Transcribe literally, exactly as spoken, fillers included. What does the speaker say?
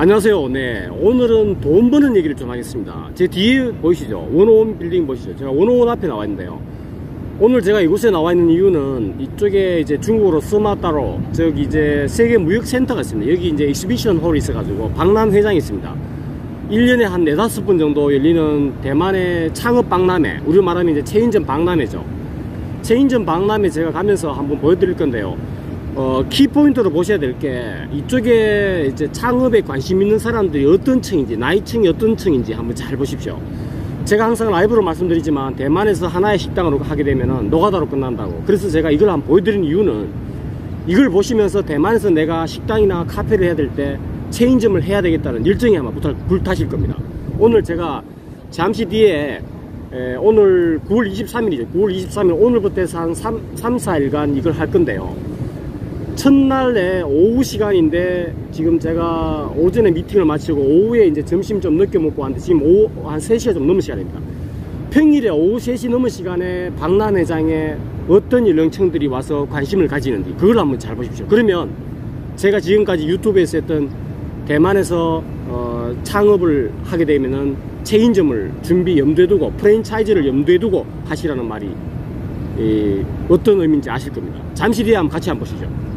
안녕하세요. 네, 오늘은 돈 버는 얘기를 좀 하겠습니다. 제 뒤에 보이시죠? 원오원 빌딩 보시죠? 제가 원오원 앞에 나와 있는데요. 오늘 제가 이곳에 나와 있는 이유는 이쪽에 이제 중국어로 스마따로, 저기 이제 세계 무역센터가 있습니다. 여기 이제 익스비션 홀이 있어가지고 박람회장이 있습니다. 일 년에 한 네다섯 번 정도 열리는 대만의 창업 박람회, 우리로 말하면 이제 체인점 박람회죠. 체인점 박람회 제가 가면서 한번 보여드릴 건데요. 어, 키포인트로 보셔야 될 게, 이쪽에 이제 창업에 관심 있는 사람들이 어떤 층인지, 나이층이 어떤 층인지 한번 잘 보십시오. 제가 항상 라이브로 말씀드리지만, 대만에서 하나의 식당으로 하게 되면은 노가다로 끝난다고. 그래서 제가 이걸 한번 보여드린 이유는, 이걸 보시면서 대만에서 내가 식당이나 카페를 해야 될 때 체인점을 해야 되겠다는 열정이 아마 불타실 겁니다. 오늘 제가 잠시 뒤에 에, 오늘 구월 이십삼일이죠. 구월 이십삼일 오늘부터 해서 한 삼, 사일간 이걸 할 건데요. 첫날에 오후 시간인데, 지금 제가 오전에 미팅을 마치고 오후에 이제 점심 좀 늦게 먹고 왔는데, 지금 오후 한 세 시가 좀 넘은 시간입니다. 평일에 오후 세 시 넘은 시간에 박람회장에 어떤 연령층들이 와서 관심을 가지는지, 그걸 한번 잘 보십시오. 그러면 제가 지금까지 유튜브에서 했던 대만에서 어, 창업을 하게 되면은 체인점을 준비 염두에 두고, 프랜차이즈를 염두에 두고 하시라는 말이 이, 어떤 의미인지 아실 겁니다. 잠시 뒤에 한번 같이 한번 보시죠.